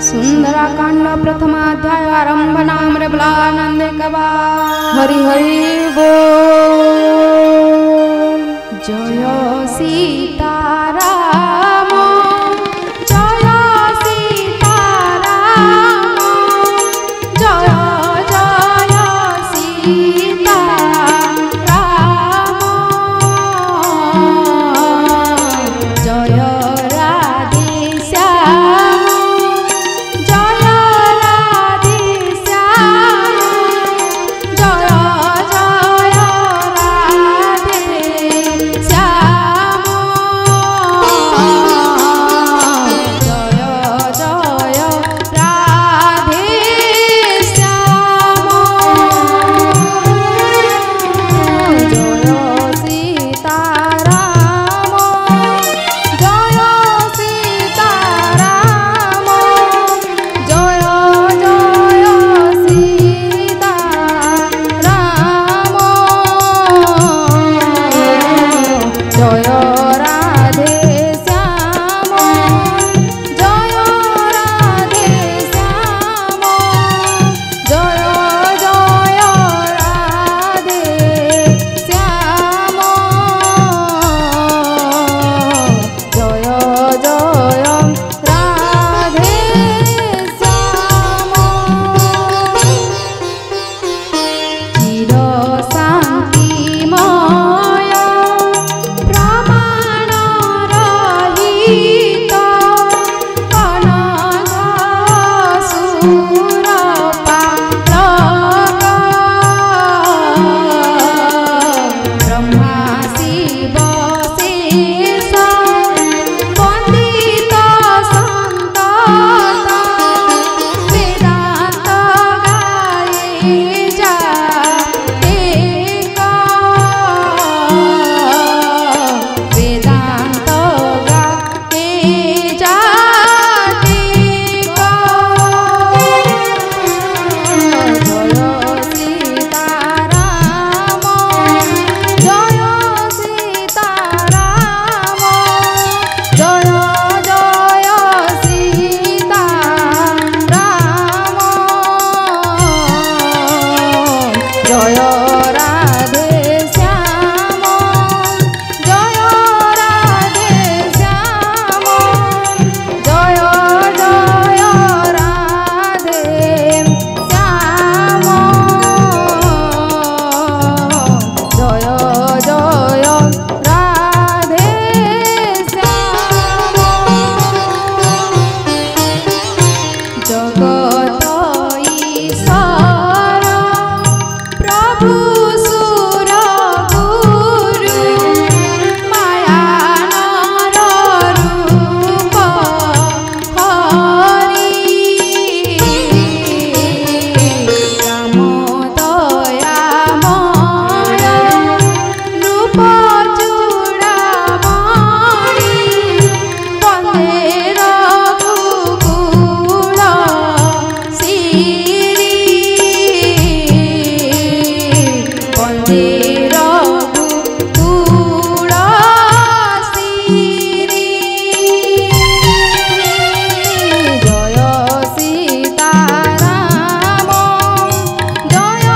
सुंदराकांड प्रथमाध्याय आरंभ नाम रे बलानंद कबा हरि हरि बोल। जय सीताराम जय सीताराम जय जय सीताराम जय राधे श्याम जय राधे श्याम जय जय राधे श्याम जय जय राधे श्याम जय सीताराम जय सीताराम जय जय सीताराम जय राधे श्याम जय राधे श्याम जय जय राधे श्याम जय जय राधे श्याम चिर शांतिमय प्रमाण रहित अनघ सुर पालक ब्रह्मा शिव शेष वंदित संतत वेदांत गाये जा एक वेदांत गाये जा एक जय सीताराम जय सीताराम जय जय सीताराम जय राधे श्याम जय राधे श्याम जय जय राधे श्याम जय जय राधे श्याम जगत ईश्वर प्रभु सुर गुरु मायानर रूप हरि राम दयामय रूप चूड़ामणि वन्दे रघुकुल श्री वन्दे रघुकुल श्री जय सीताराम जय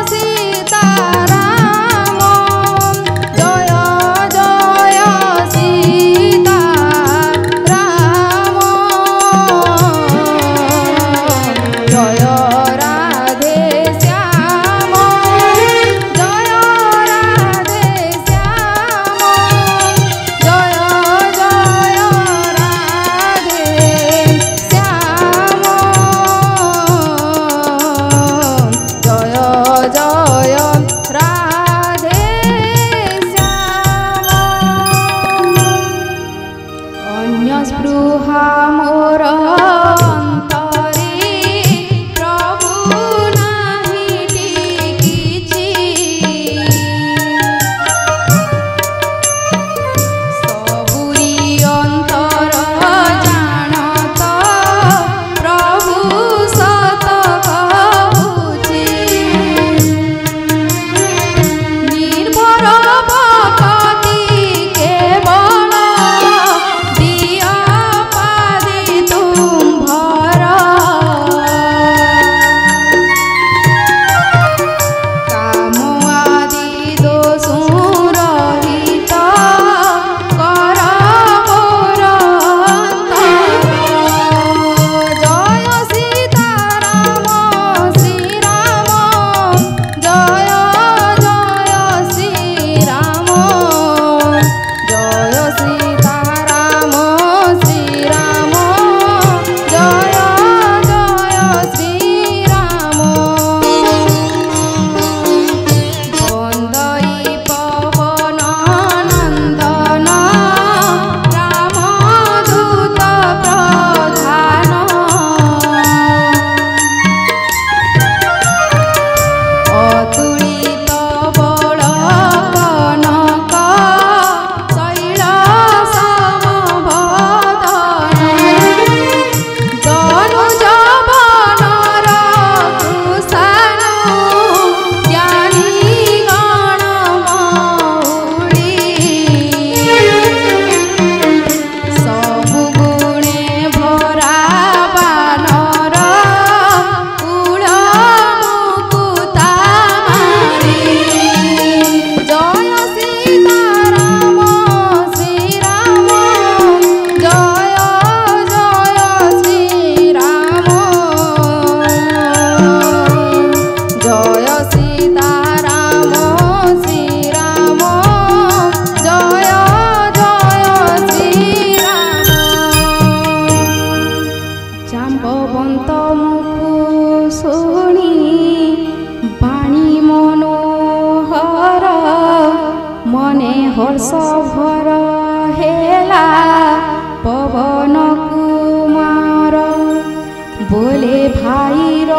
सीताराम जय जय सीताराम जय राधे श्याम जय राधे श्याम जय जय राधे श्याम जय जय राधे श्याम अन्य स्पृहा मोर अंतरे प्रभु नाही टिकिछि सबुरी अंतर जानत प्रभु सत कहुछि निर्भर भक्ति केवल दिया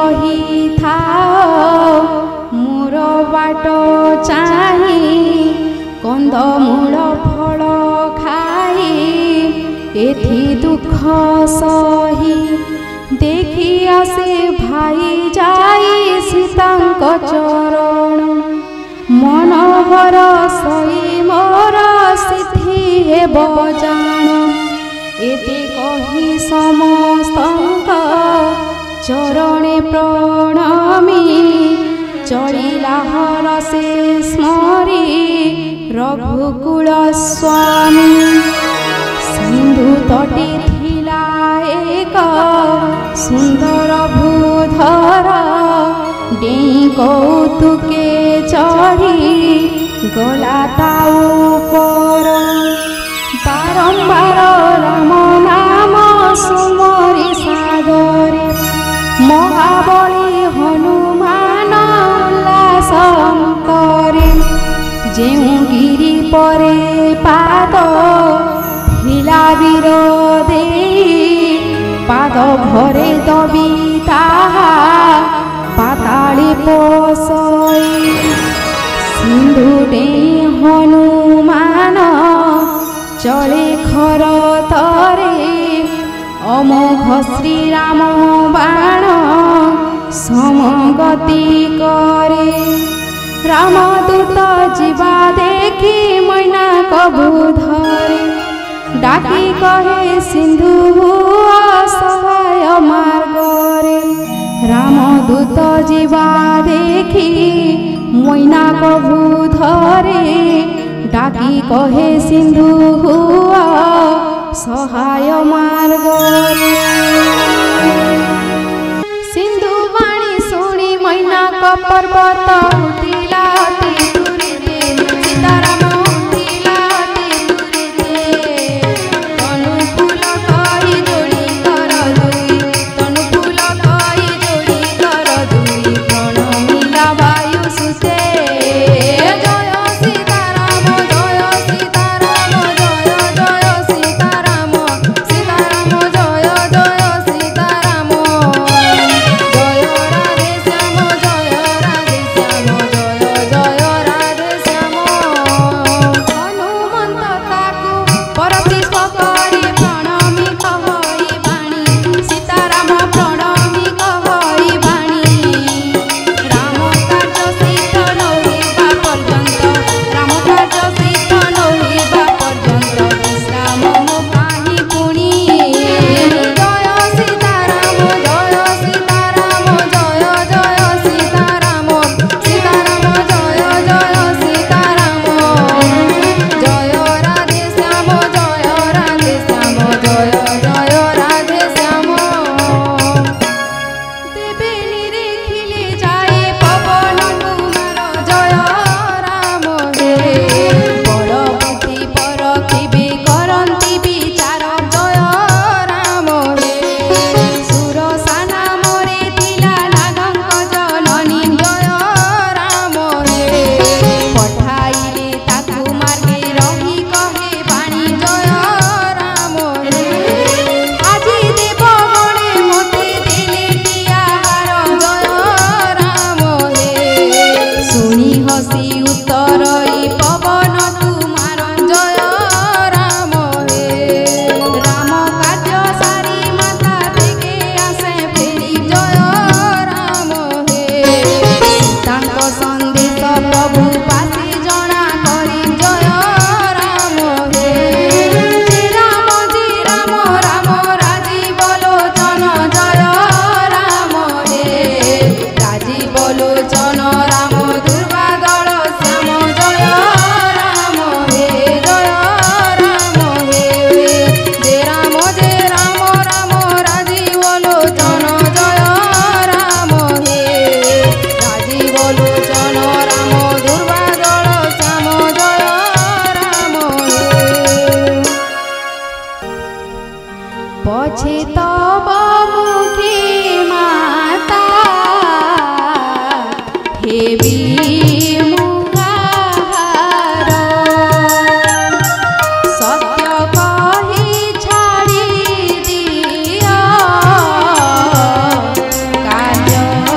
रही थाओ मोर बाट चाही कंदमूल फल खाई एथि दुख सही देखी आसे भाई जाई सीतांक चरण मनोहर सई मोर सिद्धि हेब जान एते कही समस्तंक चरणे प्रणमी चलिला हरसे स्मरी रघुकुल स्वामी सिंधु तटे थिला एक सुंदर भूधर डेई कौतुके चढ़ी गला ताऊ पर बारंबार राम नाम सुमरी सागरे महाबली हनुमान उल्लास अंतरे जेउ गिरी परे पाद थिला वीर देई पाद भरे दबी ताहा पाताली पोसई सिंधु डेई हनुमान चले खर तरे अमोघ श्री राम बाण समगति करे रामदूत जीवा देखी मैना कबू धरे डाकी कहे सिंधु असहाय मार्गरे रामदूत जीवा देखी मैना कबू धरे डाकी कहे सिंधु सहाय मार्गरे सिंधु वाणी सुनी मैना का पर्वत उठिला अति दूरिते सीताराम उठिला अति दूरिते तनु फूल कही जोड़ी कर दुई तनु फूल कही जोड़ी कर दुई प्रणमिला वायु सुते जय सीताराम जय सीताराम जय जय सीताराम सीताराम जय जय सीताराम जय राधे श्याम जय राधे श्याम जय जय राधे श्याम हनुमंत ताकू परशिष्ट करी प्रणमी कहई बाणी सीताराम प्रणमी कहई बाणी राम कार्य सिद्ध नहिबा पर्यंत राम कार्य सिद्ध नहिबा पर्यंत विश्राम मो काहि पुणी जय सीताराम जय सीताराम जय जय सीताराम सीताराम जय जय सीताराम जय राधे श्याम जय राधे श्याम जय जय राधे श्याम देवे निरेखिले जाए पवन कुमार जय राम हे बड़ बुद्धि परखिबे करंती विचार जय राम हे सुरसाना मोरे थिला नागंक जननी जय राम हे पठाइले ताकू मार्गे रही कहे बाणी जय राम हे आजी देवगणे मोते देले टियाहार जय राम हे सुनी हसी उत्तरई पवन कुमार जय राम हे राम कार्य सारी माता देखे आसे फेरी जय राम हे सीतांक संदेश प्रभु पासी जना करी जय राम हे राम राम राजी बलोचन जय राम हे राजी बलोचन राम दुर्वादल श्याम जय राम हे जय राम हे राम राम राजी बलोचन जय राम हे राजी बलोचन राम दुर्वादल श्याम जय राम हे पछे तब मुखे माता हेबी मुखार सत्य कही छाड़ी दिया कार्य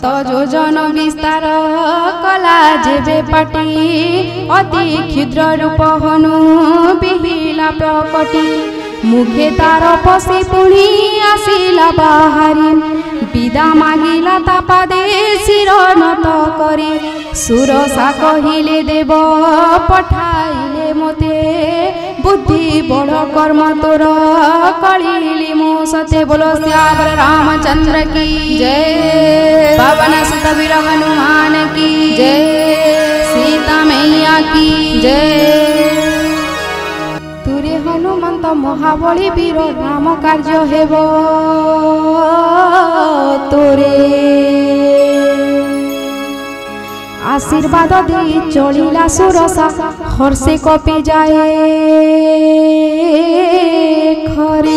शत योजन विस्तार कला जेबे पाटी अति क्षुद्र रूप हनु बिहिला प्रकटी मुखे तार पशि पुणी आसिला बाहारी विदा मागिला तापादे शिर नत करी सुरसा कहिले देव पठाइले मते बुद्धि बड़ कर्म तोर कलिली मो सत्य बोलो श्यावर रामचंद्र की जय पवन सुत वीर हनुमान की जय सीता मैया की जय तुरे हनुमंत महाबली वीर राम कार्य हेब तोरे आशीर्वाद दे चलिला सुरसा हर्षे कपि जाए खरे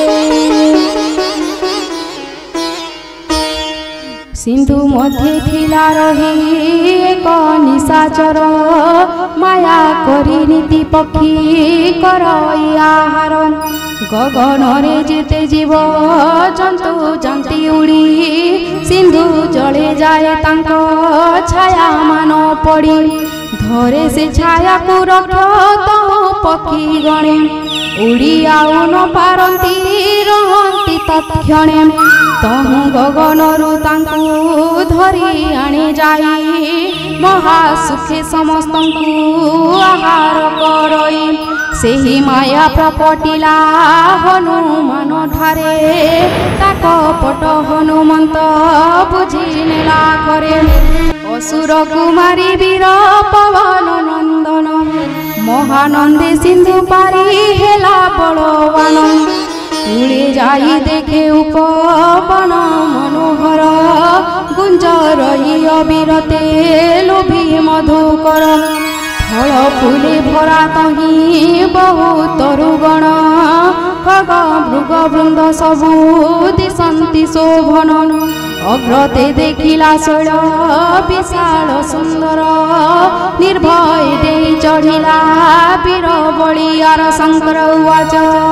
सिंधु मध्य थिला रही एक निशाचर माया करी नीति पक्षी करई आहार गगन रे जेते जीव जंतु जंती उड़ी सिंधु जले जाए तांको छाया मान पड़ी धरे से छाया को रख तो पक्षी गणे उड़ी आउ न पारती रहती तत्क्षणे तहु गगनरु तांकु धरी आने जाई महासुखे समस्तंकु आहार करई सेही माया प्रकटिला हनुमान ठारे ताक पट हनुमंत बुझी नेला करे असुर कुमारी वीर पवन नंदन महानंदे सिंधु पारी हेला बलवान तुले जाई देखे उपवन मनोहर गुंजर अविरते लोभी मधुकर फल फूले भरा तही बहुत तरुगण खग मृग वृंद सबु दिशंति शोभन अग्रते देखिला शैल विशाल सुंदर निर्भय दे चढ़िला वीर बलियार शंकर उवाच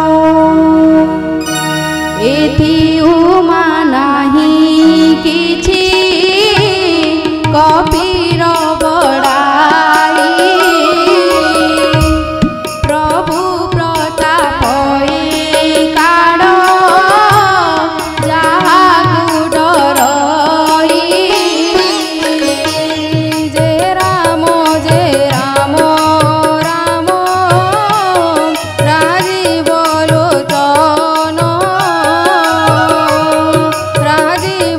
एथि उमा नाही किछि कपीर बड़ाई प्रभु प्रताप काड़ जहा गुडरई जे राम राम राजीव लोचन राजीव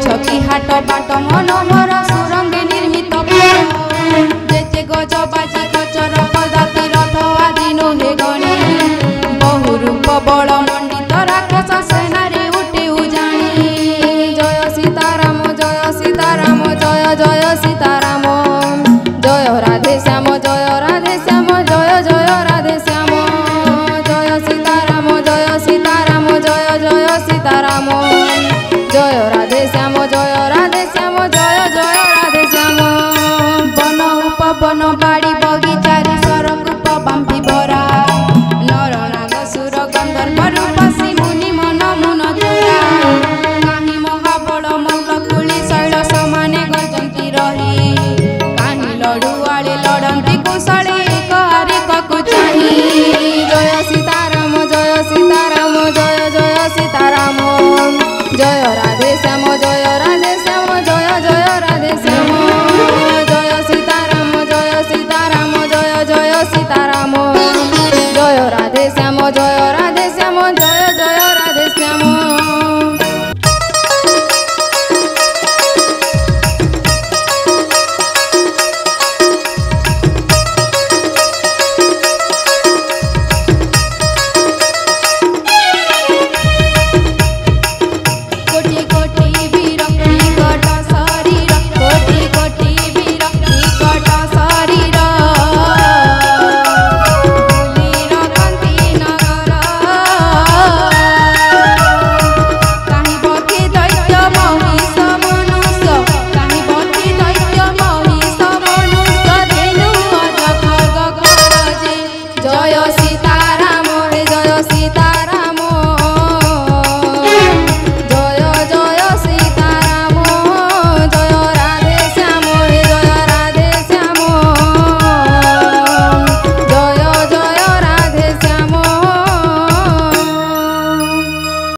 सखी हाट बाट मन